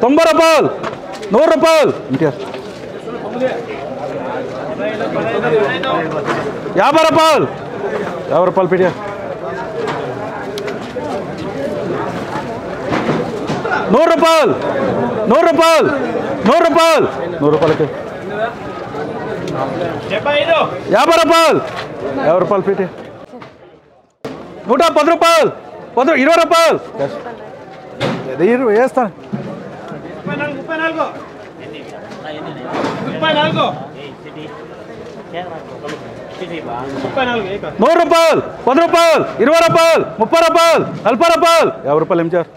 90 రూపాయలు 100 రూపాయలు ఎన్టీఆర్ 50 రూపాయలు 50 రూపాయలు పీటీఆర్ 100 రూపాయలు 100 రూపాయలు 100 రూపాయలు 100 రూపాయలకి 50 రూపాయలు 50 రూపాయలు పీటీఆర్ 110 రూపాయలు 20 రూపాయలు వేస్తాను 100 రూపాయలు 10 రూపాయలు 20 రూపాయలు 30 రూపాయలు 40 రూపాయలు 50 రూపాయలు ఎంచారు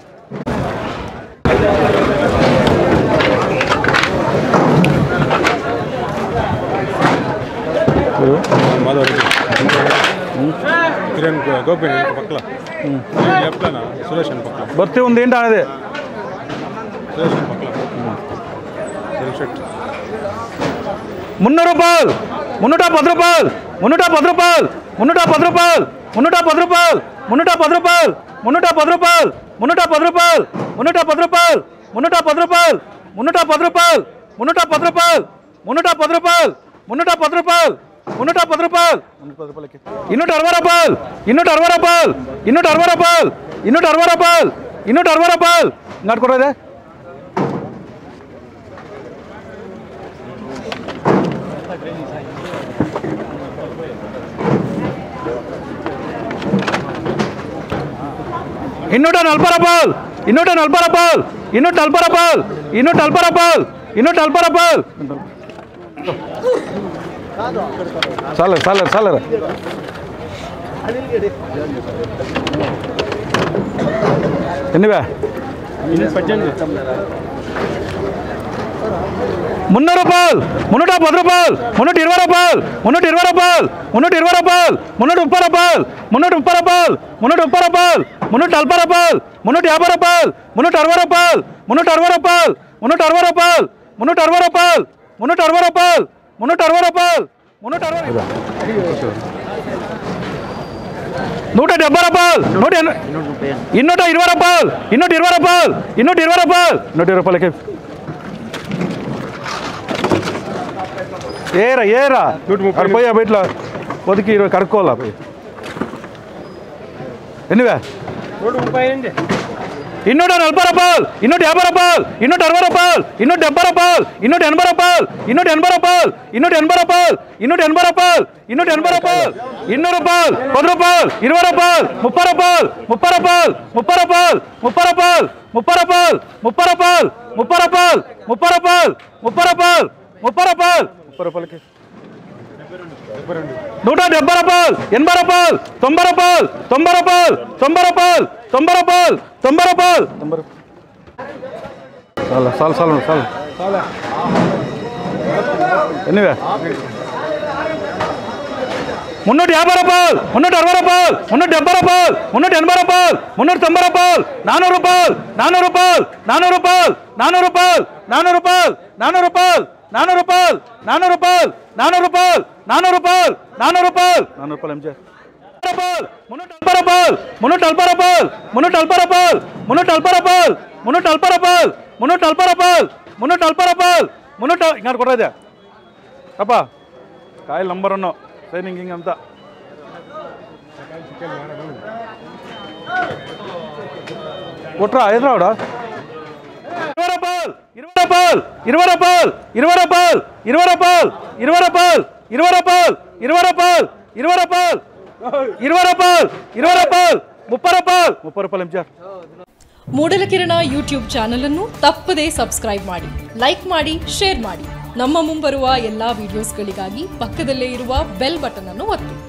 భర్తీ ఉంది ఏంటి అనేది 300 రూపాయలు 310 రూపాయలు 310 రూపాయలు 310 రూపాయలు 310 రూపాయలు 310 రూపాయలు 310 రూపాయలు 310 రూపాయలు 310 రూపాయలు 310 రూపాయలు 310 రూపాయలు 310 రూపాయలు 310 రూపాయలు 310 రూపాయలు 310 రూపాయలు 260 రూపాయలు 260 రూపాయలు 260 రూపాయలు 260 రూపాయలు 260 రూపాయలు నడుకోరాదే ಇನ್ನೂಟ 40 రూపాయలు 240 రూపాయలు 240 రూపాయలు 240 రూపాయలు 240 రూపాయలు చాలే చాలే చాలే ఎన్నివే 300 రూపాయలు 310 రూపాయలు 320 రూపాయలు 320 రూపాయలు 320 రూపాయలు 330 రూపాయలు 330 రూపాయలు 330 రూపాయలు 340 రూపాయలు 350 రూపాయలు 360 రూపాయలు 360 రూపాయలు 360 రూపాయలు 360 రూపాయలు 360 రూపాయలు 360 రూపాయలు 170 రూపాయలు 220 రూపాయలు 220 రూపాయలు 220 రూపాయలు 120 రూపాయలకి ఏరా ఏరా పోయా బయటలో పొదికి 20 కడుక్కోవాలా పోయి ఎన్నివే 240 రూపాయలు 250 రూపాయలు 260 రూపాయలు 270 రూపాయలు 280 రూపాయలు 280 రూపాయలు 280 రూపాయలు 280 రూపాయలు 280 రూపాయలు 200 రూపాయలు 10 రూపాయలు 20 రూపాయలు 30 రూపాయలు 30 రూపాయలు 30 రూపాయలు 30 రూపాయలు 30 రూపాయలు 30 రూపాయలు 30 రూపాయలు 30 రూపాయలు 30 రూపాయలు 30 రూపాయలు 30 రూపాయలకి 170 రూపాయలు 80 రూపాయలు 90 రూపాయలు 90 రూపాయలు 90 రూపాయలు 90 రూపాయలు 90 రూపాయలు చాలా చాలు చాలు చాలు ఎన్నివే 350 రూపాయలు 360 రూపాయలు 370 రూపాయలు 380 రూపాయలు 390 రూపాయలు 400 రూపాయలు 400 రూపాయలు 400 రూపాయలు 400 రూపాయలు 400 రూపాయలు 400 రూపాయలు 400 రూపాయలు 400 రూపాయలు 400 రూపాయలు 400 రూపాయలు 400 రూపాయలు 400 రూపాయలు ఎంజే రూపాయలు 340 రూపాయలు 340 రూపాయలు 340 రూపాయలు 340 రూపాయలు 340 రూపాయలు 340 రూపాయలు 340 రూపాయలు 300 ఇంకా కొట్టదే అప్ప కాయలు నంబర్ ఉన్నావు ట్రైనింగ్ ఇంకంతా కొట్రా ఎదురావుడా 20 రూపాయలు 20 రూపాయలు 20 రూపాయలు 20 రూపాయలు 20 రూపాయలు 20 రూపాయలు 20 రూపాయలు 20 రూపాయలు 20 రూపాయలు 20 రూపాయలు 30 రూపాయలు 30 రూపాయలు ఎంచారు ಮೂಡಲಕಿರಣ ಯೂಟ್ಯೂಬ್ ಚಾನಲ್ ಅನ್ನು ತಪ್ಪದೇ ಸಬ್ಸ್ಕ್ರೈಬ್ ಮಾಡಿ, ಲೈಕ್ ಮಾಡಿ, ಶೇರ್ ಮಾಡಿ. ನಮ್ಮ ಮುಂಬರುವ ಎಲ್ಲಾ ವಿಡಿಯೋಸ್ಗಳಿಗಾಗಿ ಪಕ್ಕದಲ್ಲೇ ಇರುವ ಬೆಲ್ ಬಟನ್ ಅನ್ನು ಒತ್ತಿ.